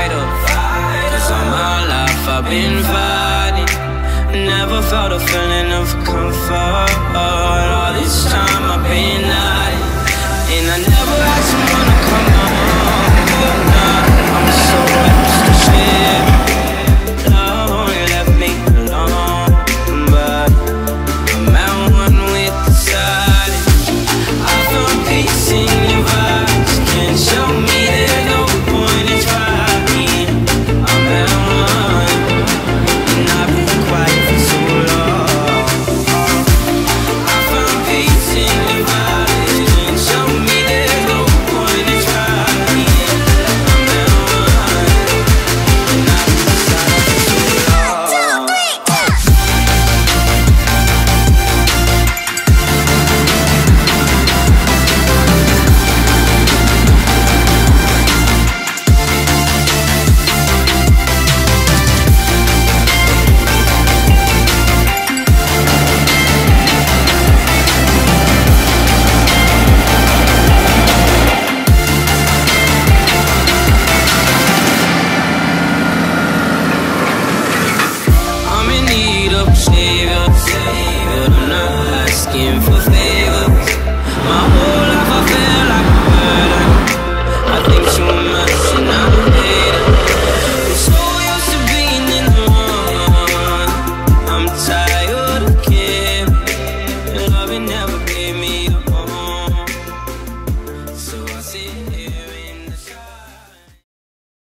fighter, 'cause all my life I've been fighting. Never felt a feeling of comfort. All this time I've been hiding, and I never asked